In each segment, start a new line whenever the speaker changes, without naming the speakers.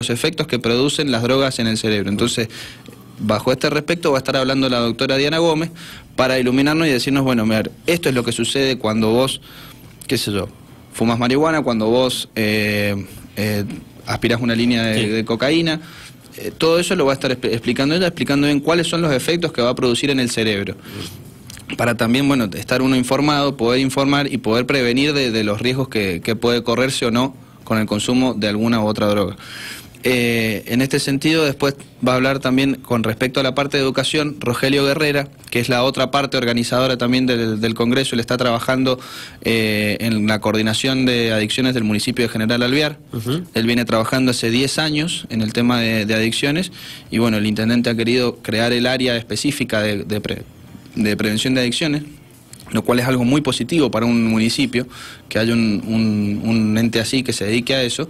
los efectos que producen las drogas en el cerebro. Entonces, bajo este respecto va a estar hablando la doctora Diana Gómez para iluminarnos y decirnos, bueno, mira, esto es lo que sucede cuando vos, qué sé yo, fumas marihuana, cuando vos aspirás una línea de cocaína. Todo eso lo va a estar explicando ella, explicando bien cuáles son los efectos que va a producir en el cerebro. Para también, bueno, estar uno informado, poder informar y poder prevenir de los riesgos que puede correrse o no con el consumo de alguna u otra droga. En este sentido, después va a hablar también con respecto a la parte de educación, Rogelio Guerrera, que es la otra parte organizadora también del Congreso. Él está trabajando en la coordinación de adicciones del municipio de General Alvear. Él viene trabajando hace 10 años en el tema de adicciones y bueno, el intendente ha querido crear el área específica de prevención de adicciones, lo cual es algo muy positivo para un municipio, que haya un ente así que se dedique a eso.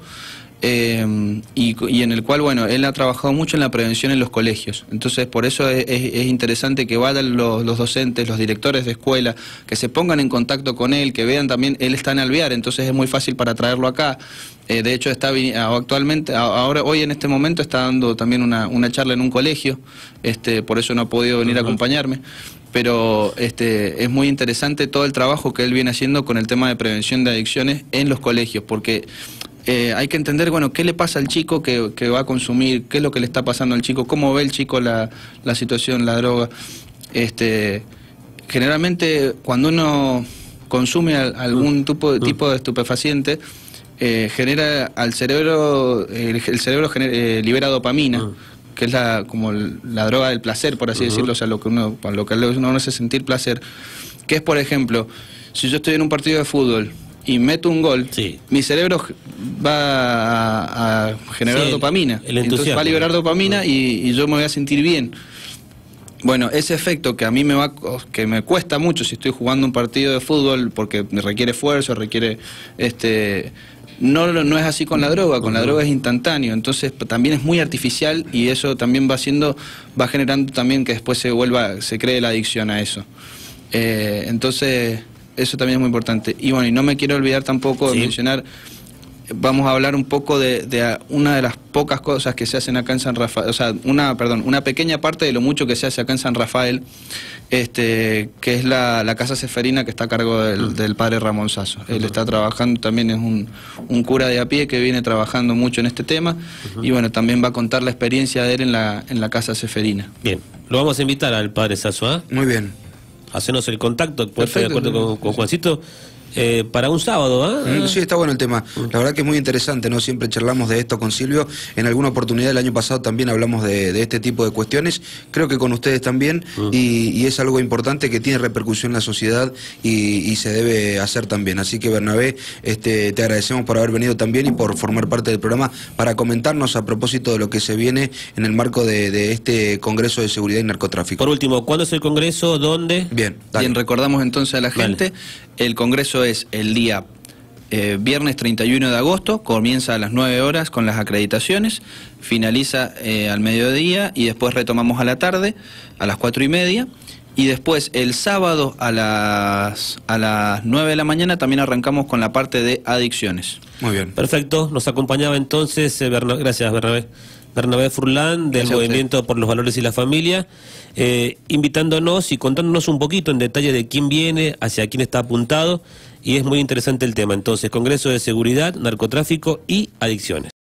Y en el cual, bueno, él ha trabajado mucho en la prevención en los colegios. Entonces, por eso es interesante que vayan los docentes, los directores de escuela, que se pongan en contacto con él, que vean también, él está en Alvear, entonces es muy fácil para traerlo acá. De hecho, está actualmente, hoy en este momento está dando también una charla en un colegio, por eso no ha podido venir a acompañarme. Pero es muy interesante todo el trabajo que él viene haciendo con el tema de prevención de adicciones en los colegios, porque hay que entender, bueno, qué le pasa al chico que va a consumir, qué es lo que le está pasando al chico, cómo ve el chico la situación, la droga. Generalmente, cuando uno consume algún tipo de estupefaciente, genera al cerebro, el cerebro libera dopamina, que es como la droga del placer, por así decirlo, o sea, lo que uno hace sentir placer, que es, por ejemplo, si yo estoy en un partido de fútbol y meto un gol, mi cerebro va a generar dopamina, entonces va a liberar dopamina y yo me voy a sentir bien. Bueno, ese efecto que a mí que me cuesta mucho si estoy jugando un partido de fútbol, porque requiere esfuerzo, requiere no es así con la droga. Con la droga es instantáneo, entonces también es muy artificial y eso también va generando también que después se cree la adicción a eso. Entonces eso también es muy importante. Y bueno, y no me quiero olvidar tampoco de mencionar, vamos a hablar un poco de una de las pocas cosas que se hacen acá en San Rafael, o sea, una pequeña parte de lo mucho que se hace acá en San Rafael, que es la Casa Ceferina, que está a cargo del padre Ramón Sasso. Él está trabajando, también es un cura de a pie que viene trabajando mucho en este tema, y bueno, también va a contar la experiencia de él en la Casa Ceferina.
Bien, lo vamos a invitar al padre Sasso, ¿eh?
Muy bien.
Hacernos el contacto, puede estar de acuerdo con Juancito. Para un sábado, ¿eh?
Sí, está bueno el tema. La verdad que es muy interesante, ¿no? Siempre charlamos de esto con Silvio. En alguna oportunidad el año pasado también hablamos de este tipo de cuestiones. Creo que con ustedes también. Y es algo importante que tiene repercusión en la sociedad y se debe hacer también. Así que, Bernabé, te agradecemos por haber venido también y por formar parte del programa para comentarnos a propósito de lo que se viene en el marco de este Congreso de Seguridad y Narcotráfico.
Por último, ¿cuándo es el Congreso? ¿Dónde?
Bien,
bien, recordamos entonces a la gente, el Congreso es el día viernes 31 de agosto, comienza a las 9 horas con las acreditaciones, finaliza al mediodía y después retomamos a la tarde, a las 4:30, y después el sábado a las 9 de la mañana también arrancamos con la parte de adicciones.
Muy bien. Perfecto, nos acompañaba entonces, gracias Bernabé Furlan, del Movimiento por los Valores y la Familia, invitándonos y contándonos un poquito en detalle de quién viene, hacia quién está apuntado, y es muy interesante el tema. Entonces, Congreso de Seguridad, Narcotráfico y Adicciones.